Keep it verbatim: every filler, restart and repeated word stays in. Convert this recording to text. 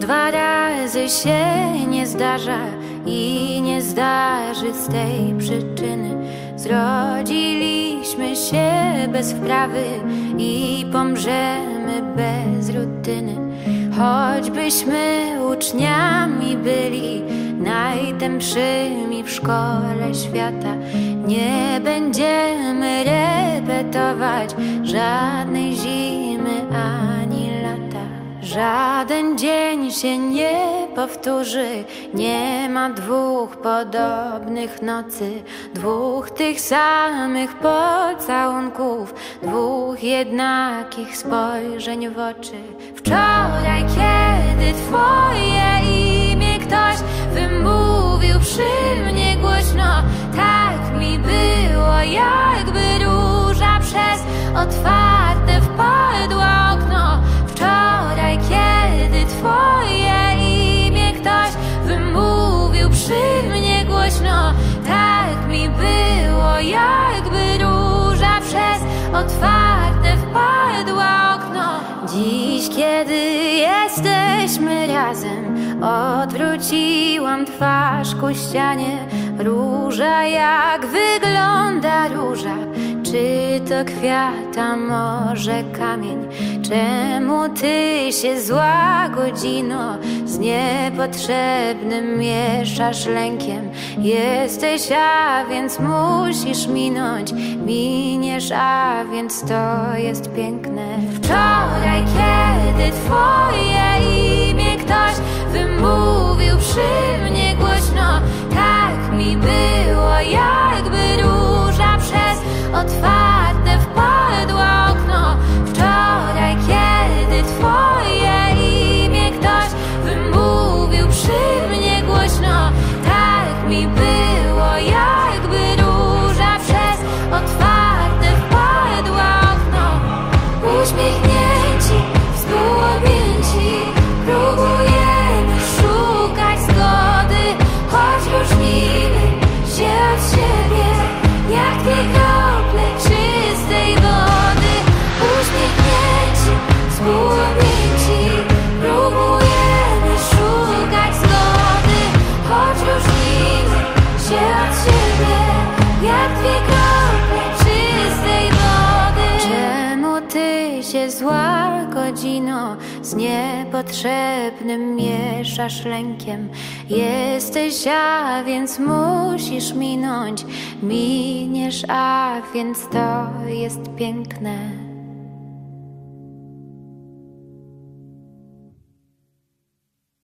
dwa razy się nie zdarza i nie zdarzy z tej przyczyny. Zrodziliśmy się bez wprawy i pomrzemy bez rutyny. Choćbyśmy uczniami byli najtępszymi w szkole świata, nie będziemy repetować żadnej zimy ani lata. Żaden dzień się nie powtórzy, nie ma dwóch podobnych nocy, dwóch tych samych pocałunków, dwóch jednakich spojrzeń w oczy. Wczoraj, kiedy twoje imię ktoś wymówił przy mnie głośno, tak mi było, jakby róża przez otwarte wpadło okno. Wczoraj, kiedy twoje imię ktoś wymówił przy mnie głośno, tak mi było, jakby róża przez otwarte wpadło okno. Dziś, kiedy jesteśmy razem, odwróciłam twarz ku ścianie. Róża, jak wygląda róża? Czy to kwiat, a może kamień? Czemu ty się, zła godzino, z niepotrzebnym mieszasz lękiem? Jesteś, a więc musisz minąć, miniesz, a więc to jest piękne. Wczoraj, kiedy twoje imię ktoś wymówił przy mnie głośno, tak mi było, jakby róża przez otwarte wpadło okno. Wczoraj, kiedy twoje imię ktoś wymówił przy mnie głośno, tak mi było, jakby róża przez otwarte wpadło okno. Uśmiechnięci, współobjęci, próbujemy szukać zgody, choć różnimy się od siebie, jak dwie krople czystej wody. Uśmiechnięci, współobjęci, próbujemy szukać zgody, choć różnimy się od siebie, jak dwie krople czystej wody. Czemu ty się, zła godzino, z niepotrzebnym mieszasz lękiem? Jesteś, a więc musisz minąć, miniesz, a więc to jest piękne.